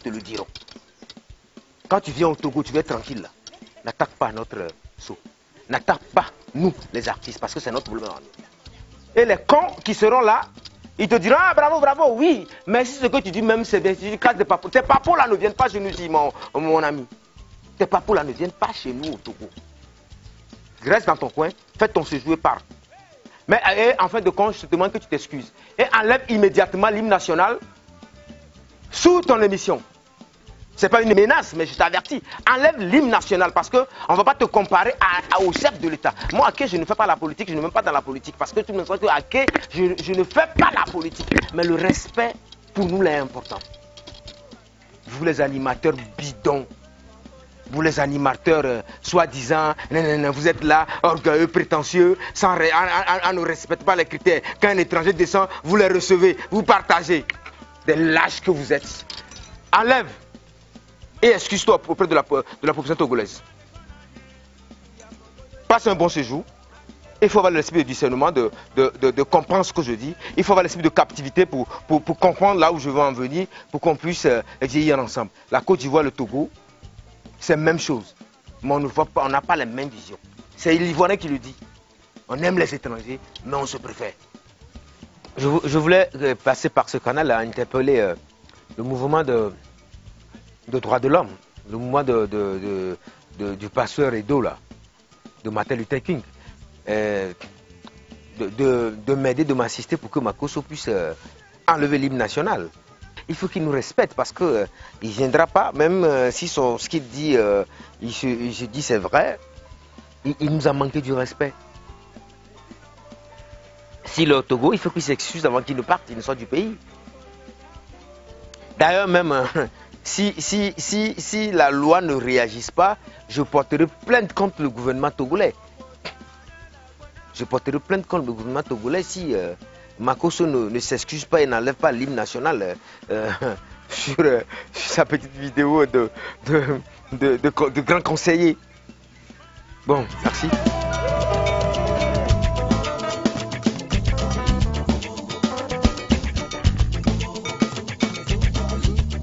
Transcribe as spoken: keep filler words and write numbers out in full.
te le diront. Quand tu viens au Togo, tu viens tranquille là. N'attaque pas notre euh, saut. N'attaque pas nous, les artistes, parce que c'est notre problème. Et les cons qui seront là, ils te diront, ah bravo, bravo, oui. Mais si ce que tu dis même, c'est bien, tu dis casse des papos. Tes papos là ne viennent pas chez nous, dit mon, mon ami. Tes papos là ne viennent pas chez nous au Togo. Reste dans ton coin, fais ton séjour et pars. Mais et, en fin de compte, je te demande que tu t'excuses. Et enlève immédiatement l'hymne national sous ton émission. C'est pas une menace, mais je t'avertis. Enlève l'hymne national parce qu'on ne va pas te comparer à, à, au chef de l'État. Moi, à qui je ne fais pas la politique, je ne suis même pas dans la politique. Parce que tout le monde sait qu'à qui je, je ne fais pas la politique. Mais le respect, pour nous, est important. Vous les animateurs bidons, vous les animateurs euh, soi-disant, vous êtes là, orgueilleux, prétentieux, sans, on ne respecte pas les critères. Quand un étranger descend, vous les recevez, vous partagez. Des lâches que vous êtes. Enlève. Et excuse-toi auprès de la, de la population togolaise. Passe un bon séjour. Il faut avoir l'esprit de discernement, de, de, de, de comprendre ce que je dis. Il faut avoir l'esprit de captivité pour, pour, pour comprendre là où je veux en venir, pour qu'on puisse euh, vieillir ensemble. La Côte d'Ivoire, le Togo, c'est la même chose. Mais on ne voit pas, on n'a pas les mêmes visions. C'est l'Ivoirien qui le dit. On aime les étrangers, mais on se préfère. Je, je voulais passer par ce canal à interpeller euh, le mouvement de... de droits de l'homme, le mouvement de, de, de, de, du pasteur Edo, là, de Martin Luther King, euh, de, de, de m'aider, de m'assister pour que Makosso puisse euh, enlever l'hymne national. Il faut qu'il nous respecte parce qu'il euh, ne viendra pas, même euh, si son, ce qu'il dit, euh, il, se, il se dit c'est vrai, il, il nous a manqué du respect. Si le Togo, il faut qu'il s'excuse avant qu'il ne parte, il ne soit du pays. D'ailleurs même... Euh, Si, si, si, si la loi ne réagisse pas, je porterai plainte contre le gouvernement togolais. Je porterai plainte contre le gouvernement togolais si euh, Makosso ne, ne s'excuse pas et n'enlève pas l'hymne national euh, euh, sur, euh, sur sa petite vidéo de, de, de, de, de, de grand conseiller. Bon, merci.